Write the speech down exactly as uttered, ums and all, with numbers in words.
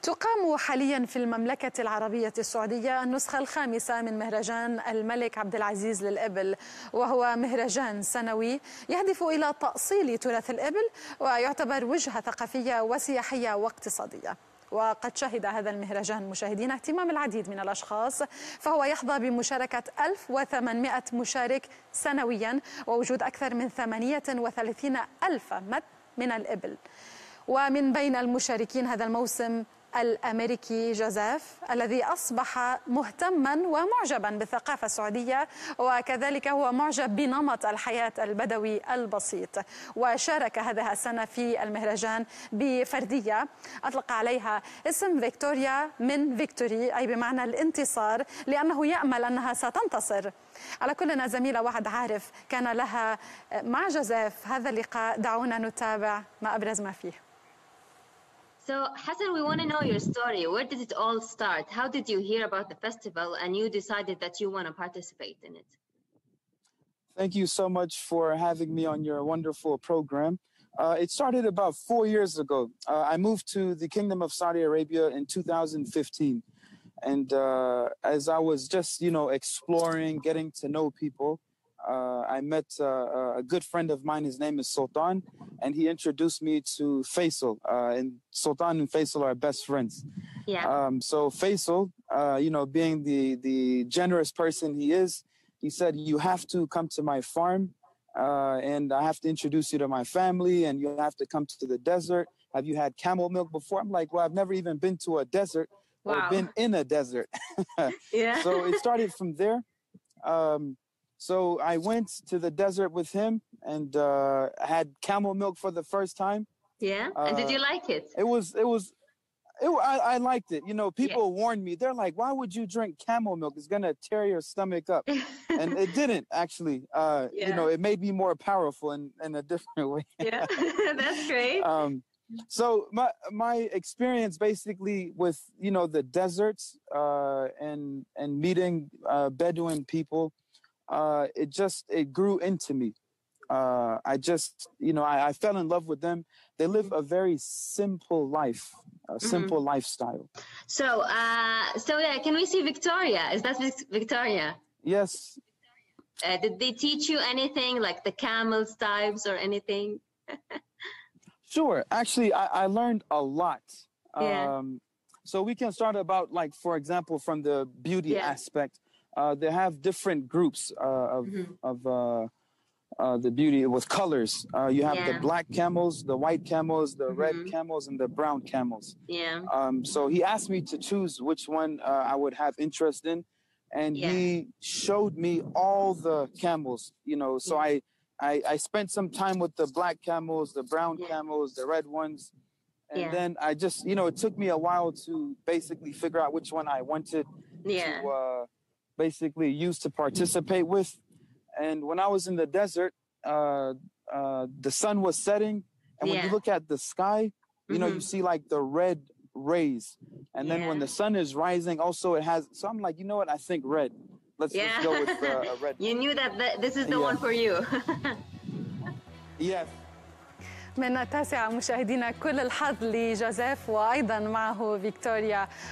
تقام حاليا في المملكة العربية السعودية النسخة الخامسة من مهرجان الملك عبد العزيز للإبل، وهو مهرجان سنوي يهدف إلى تأصيل تراث الإبل ويعتبر وجهة ثقافية وسياحية واقتصادية. وقد شهد هذا المهرجان مشاهدين اهتمام العديد من الأشخاص، فهو يحظى بمشاركة ألف وثمانمائة مشارك سنويا ووجود أكثر من ثمانية وثلاثين ألف مد من الإبل. ومن بين المشاركين هذا الموسم الأمريكي جوزيف الذي أصبح مهتما ومعجبا بالثقافة السعودية، وكذلك هو معجب بنمط الحياة البدوي البسيط. وشارك هذه السنة في المهرجان بفردية أطلق عليها اسم فيكتوريا من فيكتوري، أي بمعنى الانتصار، لأنه يأمل أنها ستنتصر. على كلنا زميلة وعد عارف كان لها مع جوزيف هذا اللقاء، دعونا نتابع ما أبرز ما فيه. So, Hassan, we want to know your story. Where did it all start? How did you hear about the festival and you decided that you want to participate in it? Thank you so much for having me on your wonderful program. Uh, it started about four years ago. Uh, I moved to the Kingdom of Saudi Arabia in two thousand fifteen. And uh, as I was just, you know, exploring, getting to know people, Uh, I met uh, a good friend of mine. His name is Sultan, and he introduced me to Faisal. Uh, and Sultan and Faisal are best friends. Yeah. Um, so Faisal, uh, you know, being the the generous person he is, he said, "You have to come to my farm, uh, and I have to introduce you to my family, and you have to come to the desert. Have you had camel milk before?" I'm like, "Well, I've never even been to a desert or Wow. been in a desert." Yeah. So it started from there. Um, So I went to the desert with him and uh, had camel milk for the first time. Yeah. Uh, and did you like it? It was, it was, it, I, I liked it. You know, people Yeah. warned me. They're like, "Why would you drink camel milk? It's going to tear your stomach up." And it didn't actually. Uh, Yeah. You know, it made me more powerful in, in a different way. Yeah, that's great. um, so my my experience basically with, you know, the deserts uh, and and meeting uh, Bedouin people. Uh, it just, it grew into me. Uh, I just, you know, I, I fell in love with them. They live a very simple life, a simple mm-hmm. lifestyle. So, uh, so yeah, can we see Victoria? Is that Victoria? Yes. Uh, did they teach you anything, like the camel's types or anything? Sure. Actually, I, I learned a lot. Yeah. Um, so we can start about, like, for example, from the beauty yeah. aspect. Uh, they have different groups uh, of, mm-hmm. of uh, uh, the beauty with colors. Uh, you have yeah. the black camels, the white camels, the mm-hmm. red camels, and the brown camels. Yeah. Um, so he asked me to choose which one uh, I would have interest in, and yeah. he showed me all the camels. You know, so yeah. I, I I spent some time with the black camels, the brown yeah. camels, the red ones, and yeah. then I just, you know, it took me a while to basically figure out which one I wanted yeah. to. Uh, basically used to participate with. And when I was in the desert, uh, uh, the sun was setting, and when yeah. you look at the sky, you mm-hmm. know, you see like the red rays, and then yeah. when the sun is rising, also it has, so I'm like, you know what, I think red. Let's, yeah. let's go with uh, a red. You knew that th this is the yeah. one for you. Yes. من التاسعة مشاهدينا كل الحظ لجوزيف وأيضا معه فيكتوريا.